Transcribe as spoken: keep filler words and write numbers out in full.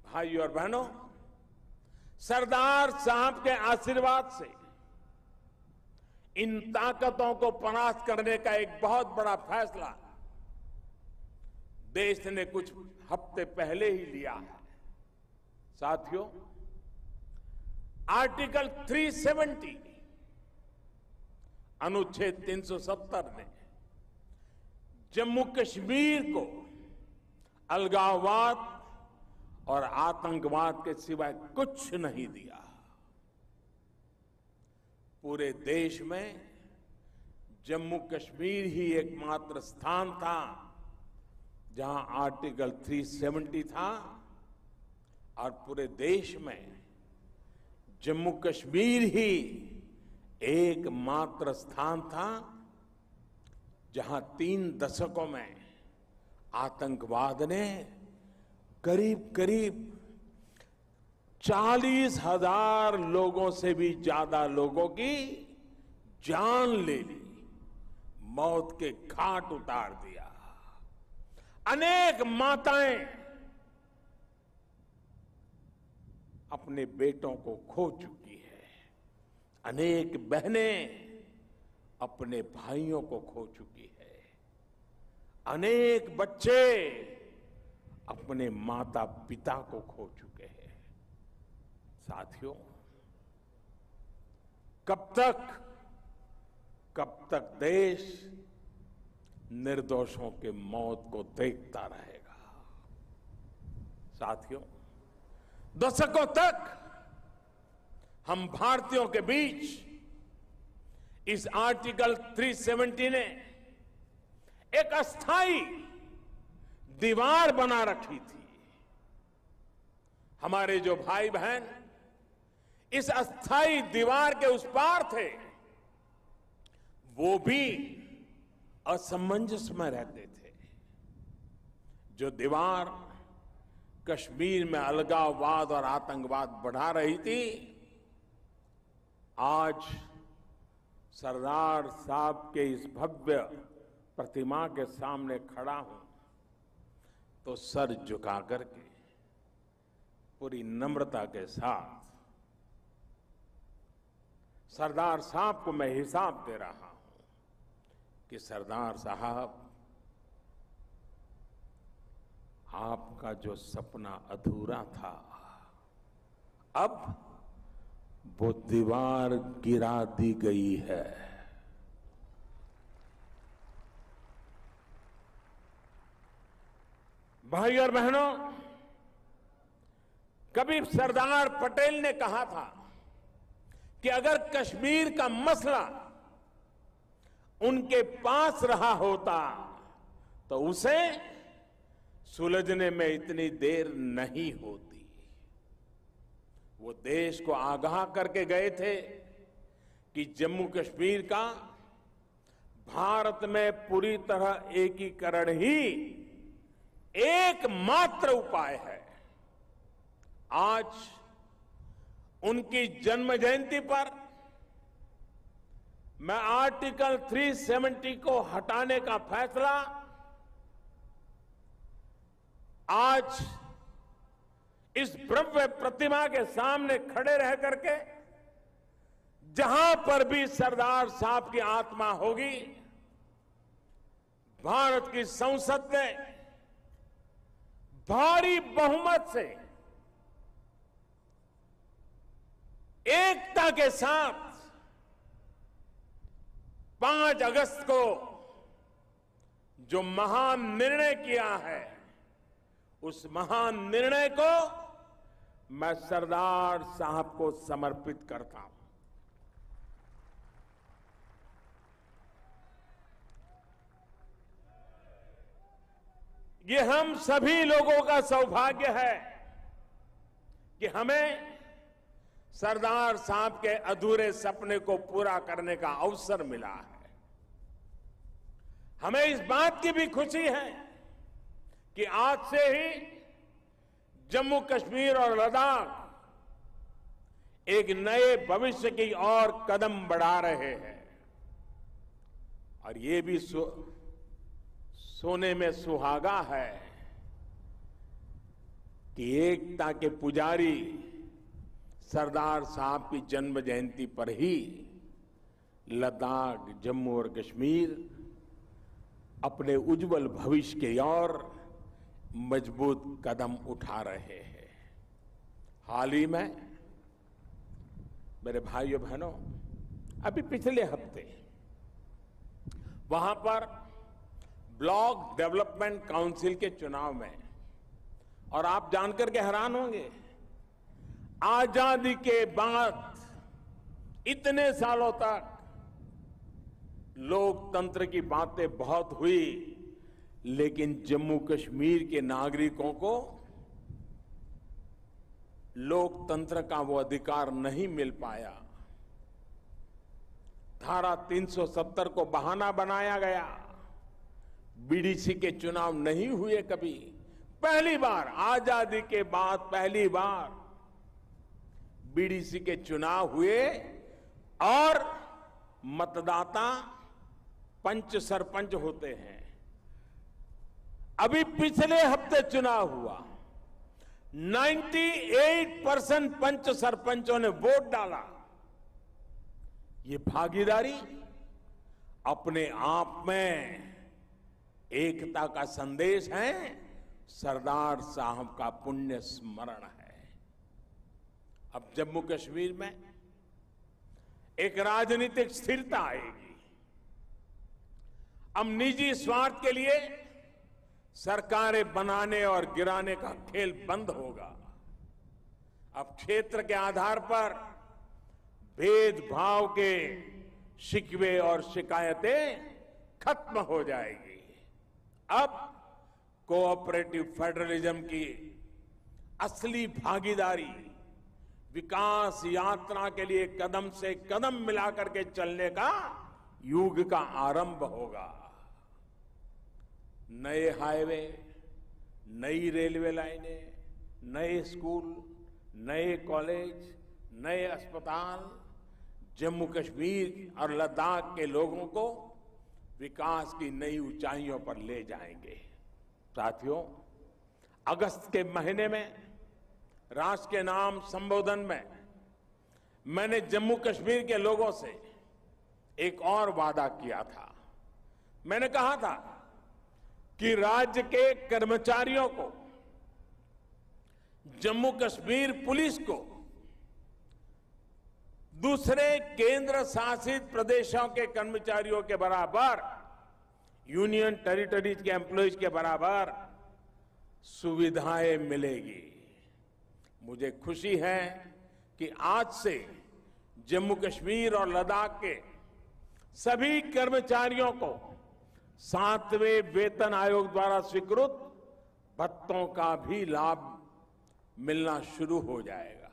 भाइयों और बहनों, सरदार साहब के आशीर्वाद से इन ताकतों को परास्त करने का एक बहुत बड़ा फैसला देश ने कुछ हफ्ते पहले ही लिया है। साथियों, आर्टिकल तीन सौ सत्तर अनुच्छेद तीन सौ सत्तर ने जम्मू कश्मीर को अलगाववाद और आतंकवाद के सिवाय कुछ नहीं दिया। पूरे देश में जम्मू कश्मीर ही एकमात्र स्थान था जहां आर्टिकल तीन सौ सत्तर था, और पूरे देश में जम्मू कश्मीर ही एकमात्र स्थान था जहां तीन दशकों में आतंकवाद ने करीब करीब चालीस हजार लोगों से भी ज्यादा लोगों की जान ले ली, मौत के घाट उतार दिया। अनेक माताएं अपने बेटों को खो चुकी है, अनेक बहनें अपने भाइयों को खो चुकी है, अनेक बच्चे अपने माता पिता को खो चुके हैं। साथियों, कब तक कब तक देश निर्दोषों के मौत को देखता रहेगा? साथियों, दशकों तक हम भारतीयों के बीच इस आर्टिकल तीन सौ सत्तर ने एक अस्थाई दीवार बना रखी थी। हमारे जो भाई बहन इस अस्थाई दीवार के उस पार थे, वो भी असमंजस में रहते थे। जो दीवार कश्मीर में अलगाववाद और आतंकवाद बढ़ा रही थी, आज सरदार साहब के इस भव्य प्रतिमा के सामने खड़ा हूं तो सर झुका करके पूरी नम्रता के साथ सरदार साहब को मैं हिसाब दे रहा हूं कि सरदार साहब, आपका जो सपना अधूरा था, अब वो दीवार गिरा दी गई है। भाई और बहनों, कभी सरदार पटेल ने कहा था कि अगर कश्मीर का मसला उनके पास रहा होता तो उसे सुलझने में इतनी देर नहीं होती। वो देश को आगाह करके गए थे कि जम्मू कश्मीर का भारत में पूरी तरह एकीकरण ही एकमात्र उपाय है। आज उनकी जन्म जयंती पर मैं आर्टिकल तीन सौ सत्तर को हटाने का फैसला आज इस भव्य प्रतिमा के सामने खड़े रह करके, जहां पर भी सरदार साहब की आत्मा होगी, भारत की संसद ने भारी बहुमत से एकता के साथ पांच अगस्त को जो महान निर्णय किया है, उस महान निर्णय को मैं सरदार साहब को समर्पित करता हूं। ये हम सभी लोगों का सौभाग्य है कि हमें सरदार साहब के अधूरे सपने को पूरा करने का अवसर मिला है। हमें इस बात की भी खुशी है कि आज से ही जम्मू कश्मीर और लद्दाख एक नए भविष्य की ओर कदम बढ़ा रहे हैं, और ये भी सो, सोने में सुहागा है कि एकता के पुजारी सरदार साहब की जन्म जयंती पर ही लद्दाख, जम्मू और कश्मीर अपने उज्जवल भविष्य की ओर मजबूत कदम उठा रहे हैं। हाल ही में मेरे भाइयों बहनों, अभी पिछले हफ्ते वहां पर ब्लॉक डेवलपमेंट काउंसिल के चुनाव में, और आप जानकर के हैरान होंगे, आजादी के बाद इतने सालों तक लोकतंत्र की बातें बहुत हुई, लेकिन जम्मू कश्मीर के नागरिकों को लोकतंत्र का वो अधिकार नहीं मिल पाया। धारा तीन सौ सत्तर को बहाना बनाया गया, बीडीसी के चुनाव नहीं हुए कभी। पहली बार आजादी के बाद पहली बार बीडीसी के चुनाव हुए और मतदाता पंच सरपंच होते हैं। अभी पिछले हफ्ते चुनाव हुआ, अट्ठानवे परसेंट पंच सरपंचों ने वोट डाला। ये भागीदारी अपने आप में एकता का संदेश है, सरदार साहब का पुण्य स्मरण है। अब जम्मू कश्मीर में एक राजनीतिक स्थिरता आएगी। अब निजी स्वार्थ के लिए सरकारें बनाने और गिराने का खेल बंद होगा। अब क्षेत्र के आधार पर भेदभाव के शिकवे और शिकायतें खत्म हो जाएगी। अब कोऑपरेटिव फेडरलिज्म की असली भागीदारी, विकास यात्रा के लिए कदम से कदम मिलाकर के चलने का युग का आरंभ होगा। नए हाईवे, नई रेलवे लाइनें, नए स्कूल, नए कॉलेज, नए अस्पताल जम्मू कश्मीर और लद्दाख के लोगों को विकास की नई ऊंचाइयों पर ले जाएंगे। साथियों, अगस्त के महीने में राष्ट्र के नाम संबोधन में मैंने जम्मू कश्मीर के लोगों से एक और वादा किया था। मैंने कहा था कि राज्य के कर्मचारियों को, जम्मू कश्मीर पुलिस को दूसरे केंद्र शासित प्रदेशों के कर्मचारियों के बराबर, यूनियन टेरिटरीज के एम्प्लॉइज के बराबर सुविधाएं मिलेगी। मुझे खुशी है कि आज से जम्मू कश्मीर और लद्दाख के सभी कर्मचारियों को सातवें वेतन आयोग द्वारा स्वीकृत भत्तों का भी लाभ मिलना शुरू हो जाएगा।